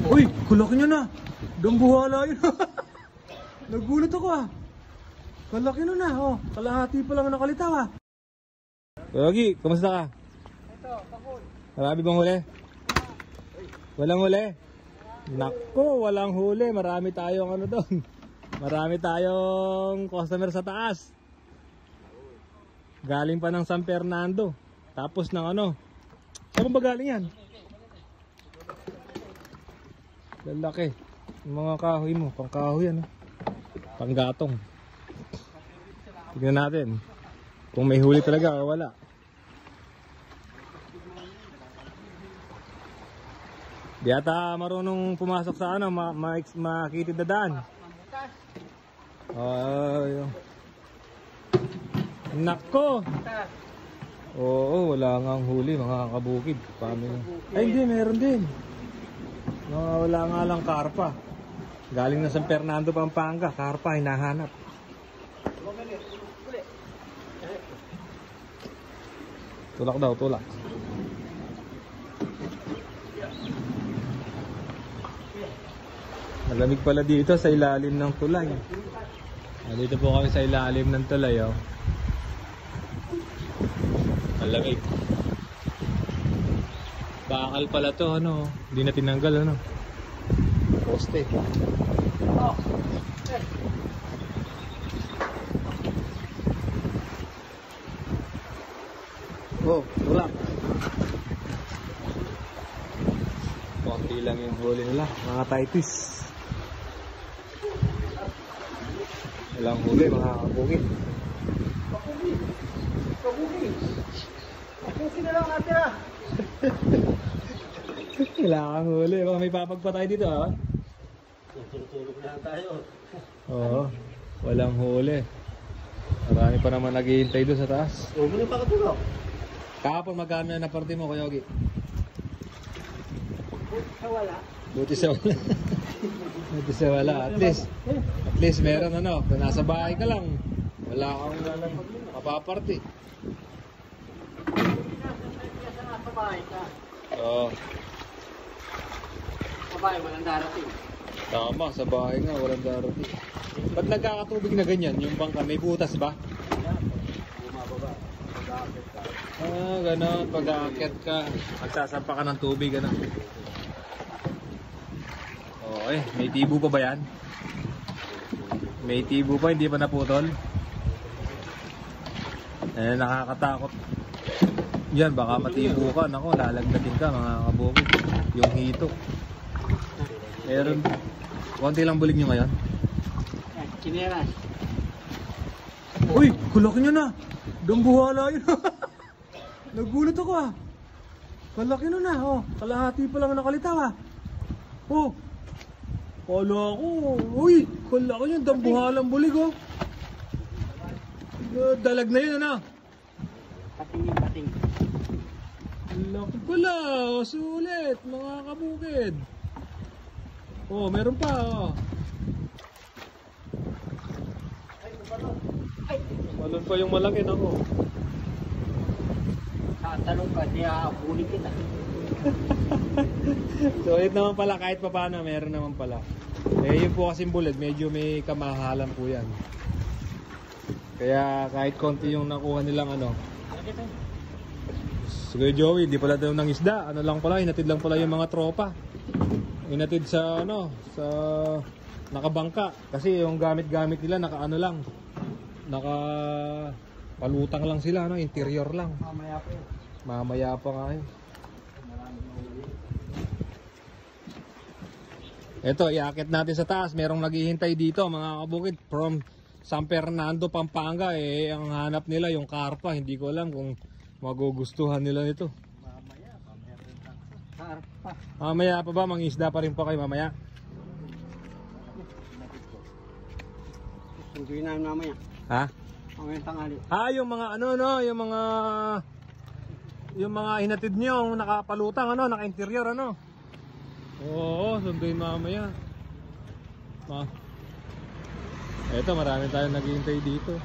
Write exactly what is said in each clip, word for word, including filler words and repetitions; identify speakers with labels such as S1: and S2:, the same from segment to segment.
S1: Uy, kulaki nyo na. Dambuhala yun. Nagulat ako ah. Kalaki nyo na. Oh, kalahati pa lang nakalitaw ah. Yogi, kumusta ka?
S2: Ito, pakul.
S1: Marami bang huli? Walang huli? Nako, walang huli. Marami tayong ano doon. Marami tayong customer sa taas. Galing pa ng San Fernando. Tapos ng ano. Saan ba galing yan? Lalaki. Yung mga kahoy mo. Pang kahoy yan. Pang gatong. Tignan natin. Kung may huli talaga o wala. Di ata marunong pumasok sa ano. Ma ma makitid na daan. Ay. Nako. Oo, wala nga ang huli, mga kabukid. Paano yun? Ay hindi, meron din. Mga wala nga lang karpa. Galing na San Fernando, Pampanga. Karpa, hinahanap. Tulak daw, tulak. Malamig pala dito sa ilalim ng tulay. Dito po kami sa ilalim ng tulay, oh. Malamig. Bakal pala to, ano. Hindi na tinanggal, ano. Poste. Oh. Oh, tulak. Konti lang yung huli nila, mga taitis. Walang huli, mga kabukid.
S2: Pakuli. Pakuli. Pakuli na lang natin ah.
S1: Kailangan huli. Baka may papagpa tayo dito ah.
S2: Tulog na tayo.
S1: Oo. Walang huli. Marami pa naman naghihintay doon sa taas.
S2: Huwag mo na pakatulog.
S1: Kahapon magkano na parte mo, Kuya Yogi?
S2: Sa wala.
S1: Buti sa wala. Buti sa wala. At least, at least meron ano. Kung nasa bahay ka lang, wala kang mapaparty.
S2: Sa bahay ka.
S1: Oo.
S2: Sa bahay, walang darating.
S1: Tama, sa bahay nga, walang darating. Ba't nagkakatubig na ganyan? Yung bangka, may butas ba?
S2: Bumababa. Pag-aakit ka.
S1: Ah, gano'n. Pag-aakyat ka, magsasampa ka ng tubig, gano'n. Oo, eh. May tibo pa ba yan? May tibo pa, hindi pa naputol? Eh, nakakatakot. Yan, baka matibo ka. Nako, lalagdating ka, mga kabukid. Yung hito. Meron. Konti lang bulig nyo ngayon.
S2: Eh, chineras.
S1: Uy, kulaki nyo na. Dambuhala yun. Nagulat ako ah. Kalaki nyo na. Oh, kalahati pa lang nakalitaw ah. Oh. Kala ko. Uy, kalaki nyo. Dambuhalang bulig oh. Uh, dalag na yun ano.
S2: Pating yung pating.
S1: Laki pala. Oh, sulit. Mga kabukid. Oh, meron pa oh. Malun pa yung malaki na ko.
S2: Tatanong ka, di aapunin kita.
S1: So, ito naman pala, kahit pa paano, meron naman pala. Eh, yun po kasing bulad, medyo may kamahalan po yan. Kaya, kahit konti yung nakuha nilang ano. Sige, Joey, di pala daw ng isda. Ano lang pala, hinatid lang pala yung mga tropa. Hinatid sa, ano, sa nakabangka. Kasi yung gamit-gamit nila, naka ano lang. Naka palutang lang sila, no? Interior lang.
S2: Mamaya pa yun.
S1: Mamaya pa nga yun. Ito, iakit natin sa taas. Merong naghihintay dito, mga kabukid. From San Fernando, Pampanga. Eh, ang hanap nila yung karpa. Hindi ko alam kung magugustuhan nila nito.
S2: Mamaya pa, meron lang. Karpa.
S1: Mamaya pa ba? Mangisda pa rin pa kayo mamaya?
S2: Sunduin namin mamaya.
S1: Ha?
S2: Mamaya tangali.
S1: Ah, yung mga ano no, yung mga yung mga hinatid niyo, nakapalutang ano, naka-interior ano. Oo, sunduin mamaya. Ma. Eto, marami tayong naghihintay dito.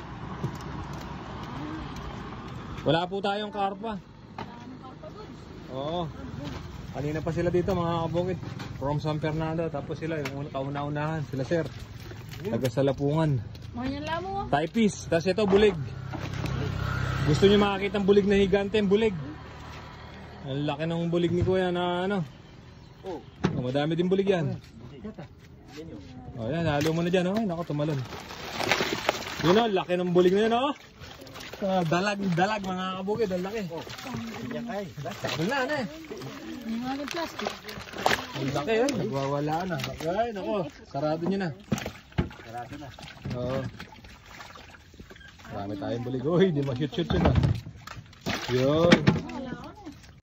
S1: Wala po tayong karpa. Oo. Kanina pa sila dito mga kabukid. From San Fernando. Tapos sila yung kauna-unahan. Sila sir. Taga Salapungan.
S3: Mahal mo.
S1: Typist. Tapos ito bulig. Gusto niyo makakita ng bulig na higante, yung bulig. Ang laki ng bulig ni kuya na ano.
S2: Oh.
S1: Oh, madami din bulig yan. Oh, yan, halo mo na dyan. Oh. Ay, naku, tumalon. Yun o, laki ng bulig na yun. Oh. Ah, dalag, dalag mga kabukid. Ang laki.
S2: Oh. Yan kay.
S1: Wala na, ano eh.
S3: Yung mga plastic.
S1: Ang laki eh. Nagwawala na. Ay, naku. Sarado nyo na.
S2: Sarado na.
S1: Oo. Marami tayong bulig. Uy, di ma-shoot-shoot yun ah. Yun.